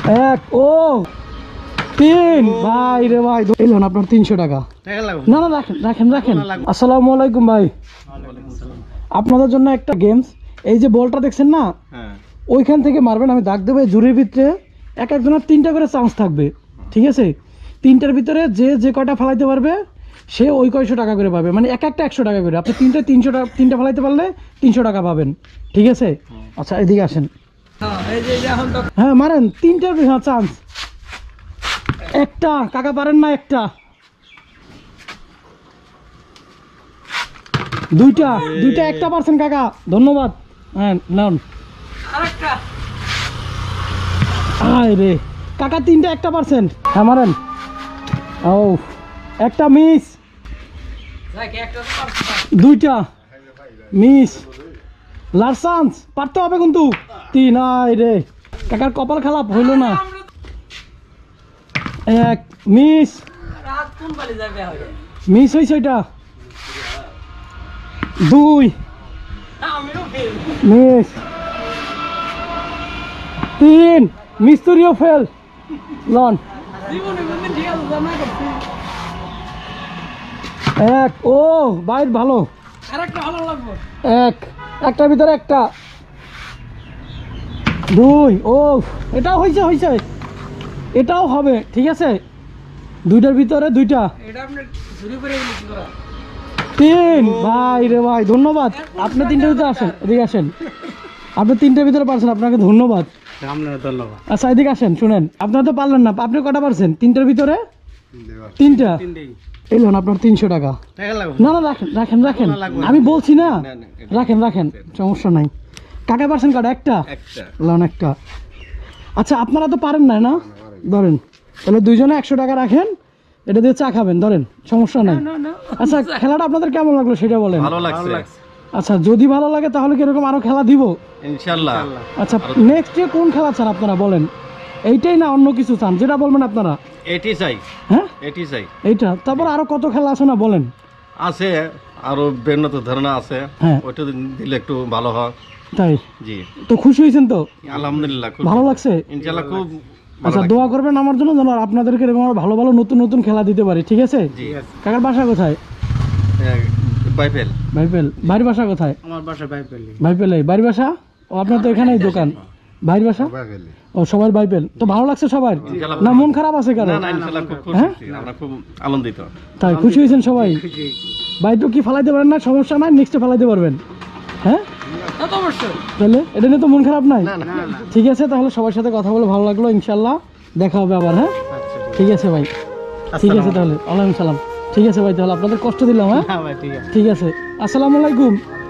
এক ও তিন ভাই রে ভাই এলেন আপনার 300 টাকা। না না রাখেন রাখেন রাখেন। আসসালামু আলাইকুম ভাই, আপনাদের জন্য একটা গেমস। এই যে বলটা দেখছেন না, ওইখান থেকে মারবেন, আমি দাগ দেবো। জুরির ভিতরে এক একজনের 3টা করে চান্স থাকবে, ঠিক আছে? 3টার ভিতরে যে যে কয়টা ফেলাইতে পারবে সে ওই কয়শো টাকা করে পাবে, মানে এক একটা 100 টাকা করে। আপনি 3টা ফেলাইতে পারলে 300 টাকা পাবেন, ঠিক আছে? আচ্ছা এদিকে আসেন। হ্যাঁ মারেন, 3টার চান্স। একটা কাকা পারেন না, একটা দুইটা দুইটা একটা পারছেন কাকা, ধন্যবাদ। হ্যাঁ নাম রে কাকা, 3টা একটা পারছেন। হ্যাঁ মারেন। ও একটা মিস, দুইটা মিস, লাস্ট চান্স, পারতে হবে কিন্তু। 3 আয় রে কাকার কপাল খারাপ, হইল না। এক মিস, মিস হয়েছে এটা। 2 মিস, 3 মিস্ত্রিও ফেল। লন এক ও বাইর ভালো, একটার ভিতরে একটা। 2 ও এটাও হয়েছে হয়েছে, এটাও হবে, ঠিক আছে? 2টার ভিতরে 2টা। 3 ভাই রে ভাই, ধন্যবাদ। আপনি 3টার ভিতরে আসেন, এদিকে আসেন। আপনি 3টার ভিতরে পারছেন, আপনাকে ধন্যবাদ। আচ্ছা এদিকে আসেন, শুনেন, আপনারা তো পারলেন না। আপনি কটা পারছেন 3টার ভিতরে? 3টা। এলেন আপনার 300 টাকা। না না রাখেন রাখেন রাখেন, আমি বলছি না, রাখেন রাখেন, সমস্যা নাই। কাকা পারছেন কটা? একটা। লন একটা। আচ্ছা আপনারা তো পারেন না, না ধরেন, তাহলে 2জনে 100 টাকা রাখেন, এটা দিয়ে চা খাবেন, ধরেন, সমস্যা নাই। আচ্ছা খেলাটা আপনাদের কেমন লাগলো সেটা বলেন। ভালো লাগছে। আচ্ছা যদি ভালো লাগে তাহলে কি এরকম আরো খেলা দিব ইনশাআল্লাহ? আচ্ছা নেক্সট ডে কোন খেলা চান আপনারা বলেন? এইটাই না অন্য কিছু চান? যেটা বলবেন আপনারা। এটি চাই। হ্যাঁ এটি চাই। এইটা, তারপর আরো কত খেলা আছে না বলেন? আছে আরো বিভিন্ন ধরনের আছে, হ্যাঁ ওইটা দিলে একটু ভালো হয়। তাই? জি। তো খুশি হয়েছেন তো? আলহামদুলিল্লাহ, ভালো লাগছে ইনশাআল্লাহ, খুব। আচ্ছা দোয়া করবেন আমার জন্য যেন আপনাদেরকে এরকম ভালো ভালো নতুন নতুন খেলা দিতে পারি, ঠিক আছে? কাকার বাসা কোথায়? বাইপেল। বাইপেল। ভাইয়ের বাসা কোথায়? আমার বাসা বাইপেল। বাইপেল, ভাইয়ের বাসা? ও আপনার তো এখানেই দোকান। ভাইয়ের বাসা? ও সবার বাইপেল। তো ভালো লাগছে সবার না মন খারাপ আছে কারো? না না ইনশাআল্লাহ খুব খুশি, আমরা খুব আনন্দিত। তাই খুশি হয়েছেন সবাই? ভাই তো কি ফেলাইতে পারেন না, সমস্যা নাই, নেক্সটে ফেলাইতে পারবেন। হ্যাঁ তাহলে এটা নিয়ে তো মন খারাপ নাই? ঠিক আছে, তাহলে সবার সাথে কথা বলে ভালো লাগলো, ইনশাল্লাহ দেখা হবে আবার। হ্যাঁ ঠিক আছে ভাই, ঠিক আছে তাহলে, ওয়ালাইকুম সালাম। ঠিক আছে ভাই, তাহলে আপনাদের কষ্ট দিলাম। হ্যাঁ ঠিক আছে, আসসালামু আলাইকুম।